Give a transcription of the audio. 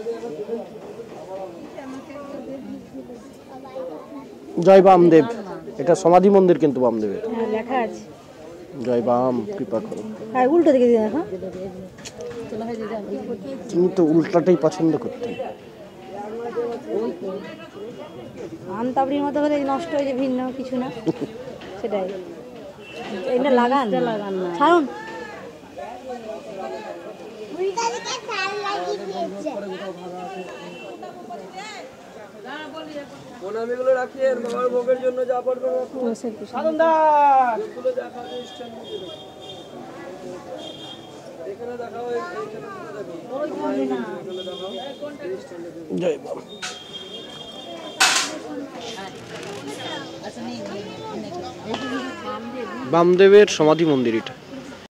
জয় বামদেব, এটা সমাধি মন্দির কিন্তু বামদেবের লেখা আছে জয় বাম কৃপা করো। হ্যাঁ উল্টো দিকে দিয়ে দেখো, তুমি তো উল্টাটাই পছন্দ করতে। আমতাবড়ির মতো হলে নষ্ট হয়ে যায়, ভিন্ন কিছু না, সেটাই। এটা লাগান না, ছাড়ুন। জয় বাম। বামদেবের সমাধি মন্দির এটা।